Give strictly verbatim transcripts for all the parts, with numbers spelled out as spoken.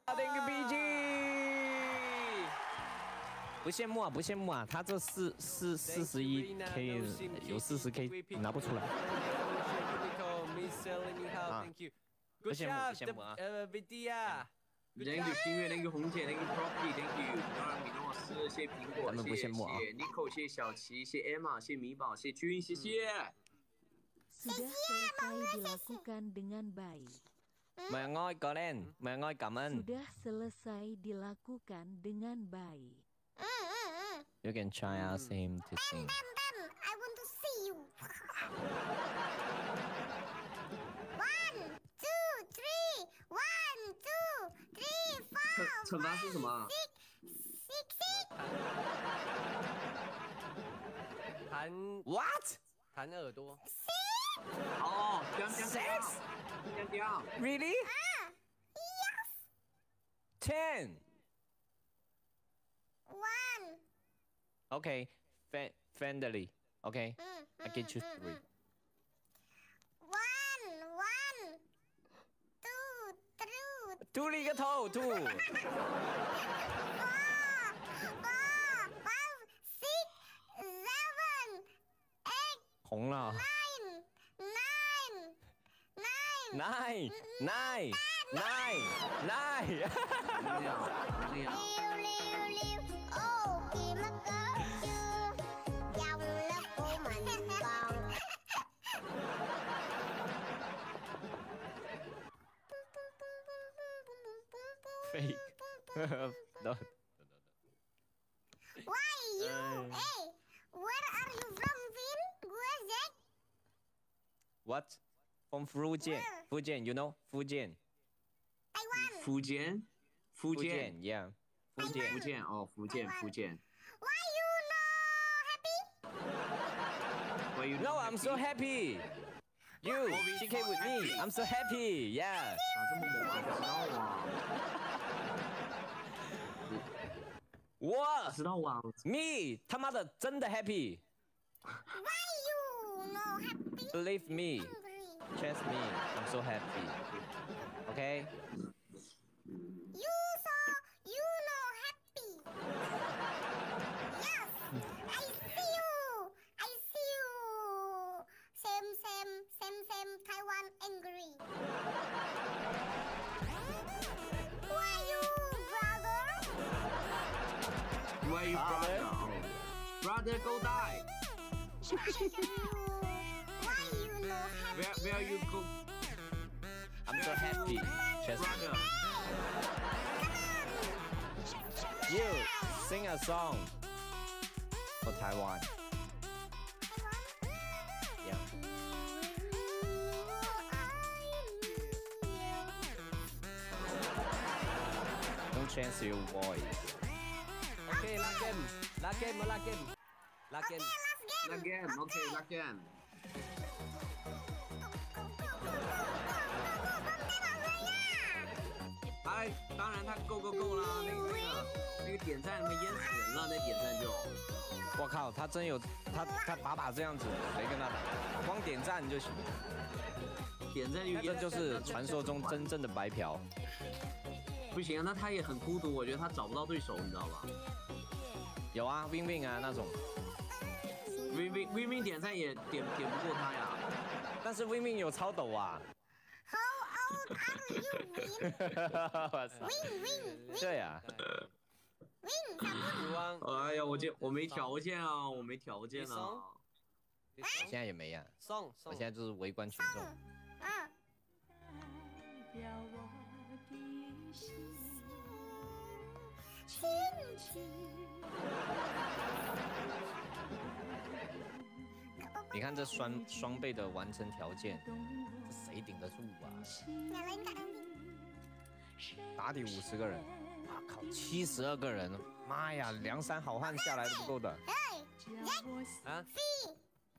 Thank you B G。不羡慕啊，不羡慕啊，他这四四四十一 K 有四十 K 拿不出来。啊，不羡慕不羡慕啊。 呃 ，V D 啊。 Thank you 星月，Thank you 红姐，Thank you Property，Thank you 当然米诺斯，谢谢苹果，谢谢 Nico， 谢谢小琪，谢谢 Emma， 谢谢米宝，谢谢君，谢谢。 Sudah selesai dilakukan dengan baik. Mời ngồi có lên, mời ngồi cảm ơn. Sudah selesai dilakukan dengan baik. You can try ask him to sing. Bam, bam, I want to see you. One, two, three. One, two, three, four. 惩罚是什么 ？Six, six, six. 弹 What？ 弹耳朵。 哦，这样这样这样这样。 Really？ Ah, yes. Ten. One. Okay, friendly. Okay, I get you three. One, one. Two, two. 秃了一个头，秃。 Four, four, five, six, seven, eight. 红了。 Nine, nine, nine. Nine, nine, nine, nine. 这样这样。 Liêu, liêu, liêu. Ô, kìa mất cớ chưa. Dòng lớp của mình còn. Fake. No. Why you? Hey, where are you from, Vin? Where's that? What? From Fujian. Fujian, you know? Fujian. Taiwan. 福建，福建 Fujian, yeah. 福 Fujian. 建哦，福建福建。 Why you not happy? Why you No, I'm so happy. You, P K with me. I'm so happy. Yeah. 咋这么猛啊？知道啊？ 我知道啊？ me 他妈的真的 happy. Why you not happy? Believe me. Hungry. Trust me. I'm so happy. Okay? You so you not happy. Yes, I see you. I see you. Same, same, same, same. Taiwan angry. Why you, brother? Why you brother? Brother go die. Why you not happy? Where where you go? I'm so happy. Trust me. Brother. You sing a song for Taiwan. Yeah. Don't change your voice. OK， 拉 game， 拉 game， 拉 game， 拉 game。 Last game, OK, last game. 哎，当然他够够够啦，那个那个那个点赞他妈淹死人了，那点赞就。 我靠，他真有他他打打这样子，谁跟他打？光点赞就行。 点赞就这就是传说中真正的白嫖。 不行啊，那他也很孤独，我觉得他找不到对手，你知道吧？ 有啊 ，Win Win 啊那种。 Win Win Win Win 点赞也点点不过他呀。 但是 Win Win 有超抖啊。 How old are you, Win? Win, Win, Win. 对呀。 Win, Sabun. 哎呀，我这我没条件啊，我没条件啊。 现在也没呀。 送送。 我现在就是围观群众。 啊。 你看这双双倍的完成条件，这谁顶得住啊？打底五十个人，哇靠，七十二个人，妈呀，梁山好汉下来都不够的。 啊 ？See,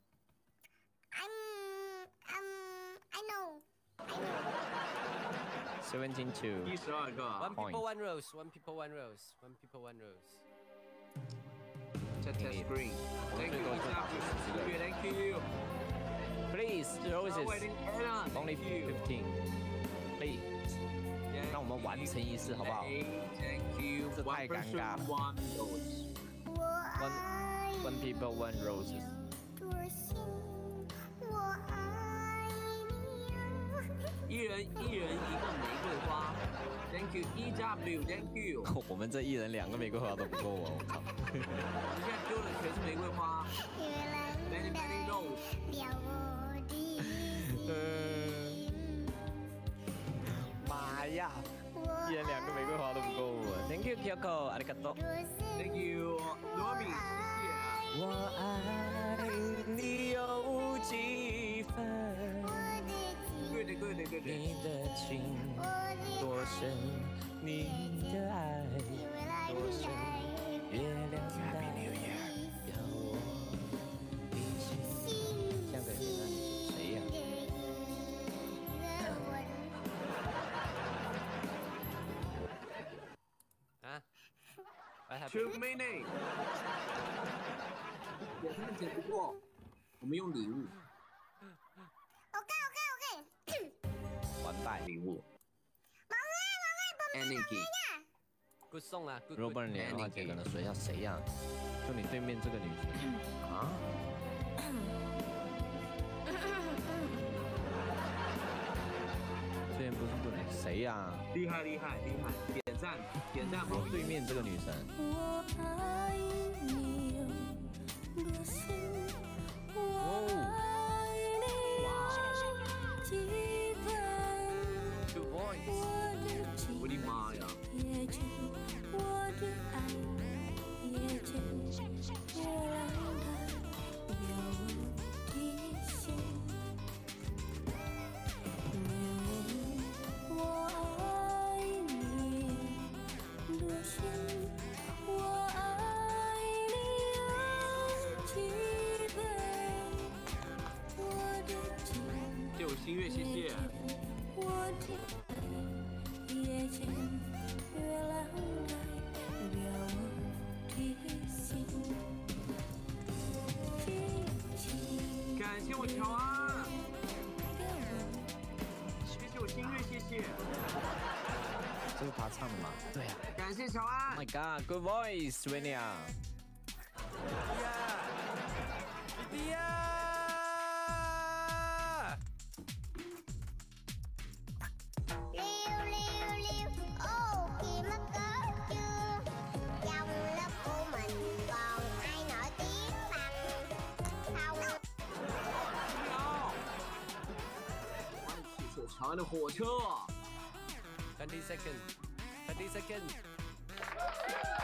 I'm, I'm, I know, I know. Seventeen two. 第十二个。 One people one rose, one people one rose, one people one rose. Test test screen. Thank you, thank you. Please, roses. Only fifteen. Please. 让我们完成仪式好不好？ Thank you. 这太尴尬了。 One rose. One one people one roses。 一人一人一个玫瑰花。Thank you. E W. Thank you. 我们这一人两个玫瑰花都不够啊！我靠。 你现在丢的全是玫瑰花。Many many rose. 妈呀！一人两个玫瑰花都不够啊 ！Thank you Kyoko， 阿里嘎多。 Thank you. 罗米，谢谢。 我爱你有几分？ 对的对的对的。 你的情多深，你的爱多深？月亮代表我的心。这样子谁呀？ 啊 ？I have Two minutes。我看见不过，我们用礼物。 OK OK OK。 完蛋！ 礼物。 忙啊忙啊，不忙 Energy。 good song 啊 ，good。 如果不能连的话，姐可能说一下谁呀？就你对面这个女生啊？这边不是不能谁呀？ 厉害厉害厉害！点赞点赞， 我对面这个女生。 我爱你有多深，我爱你几分。 Good voice。我的妈呀！ 也真，我的爱也真，月亮代表我的心。我爱你多深，我爱你有几分？我的情， 谢我心月，谢谢。 我的爱也真，月亮代表我的心。 感谢我乔安，谢谢我心月，谢谢。 这是他唱的吗？对啊。 感谢乔 Oh 安。 my god, good voice, Venia。 弟呀！ Liêu liêu liêu, ô kìa mất cớ chưa? Trong lớp của mình còn ai nổi tiếng bằng không? 谢谢乔安的火车。 twenty second，twenty second。